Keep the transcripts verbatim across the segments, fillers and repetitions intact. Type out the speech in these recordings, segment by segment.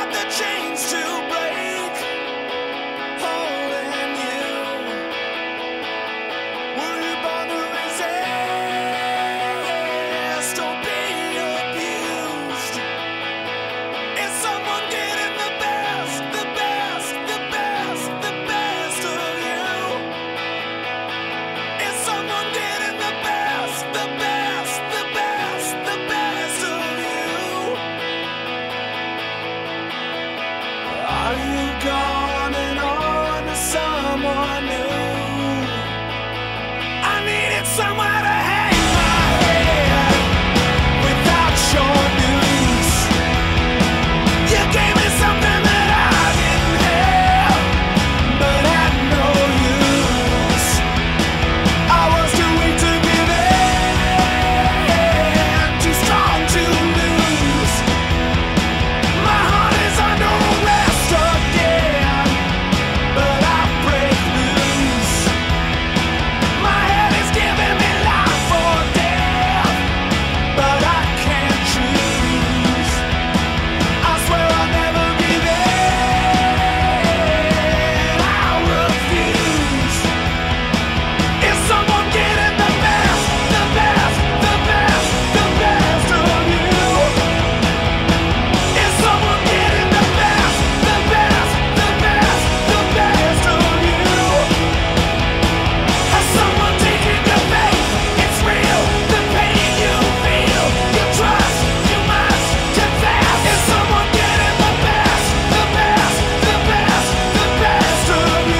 Somewhere to hang my head without your news. You gave me something that I didn't have, but had no use. I was too weak to give in, too strong to lose. My heart is under arrest again, but I break loose. My head is giving me life or death, but I can't choose. I swear I'll never give in. I refuse. Is someone getting the best, the best, the best, the best of you? Is someone getting the best, the best, the best, the best of you? Has someone taken your faith? It's real, the pain you feel. You trust, you must confess. Is someone getting the best, the best, the best, the best of you?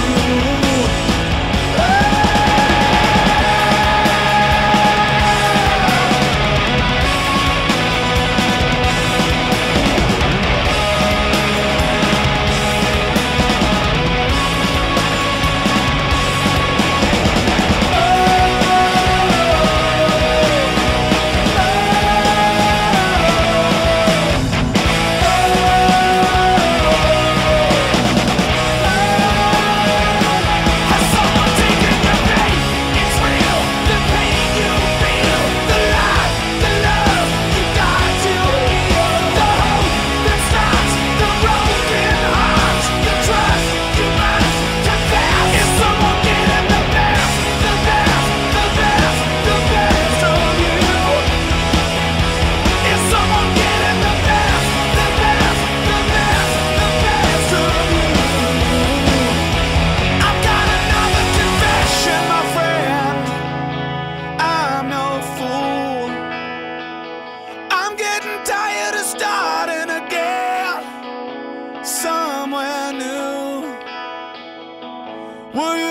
Has someone taken your faith? It's real, the pain you feel. The life, the love you got to heal. The hope that stops the broken heart. You trust, you must confess. Is someone getting the best, the best, the best, the best of you? Is someone getting the best, the best, the best, the best of you? I've got another confession, my friend. I'm no fool. I'm getting tired of starting again somewhere new. Will you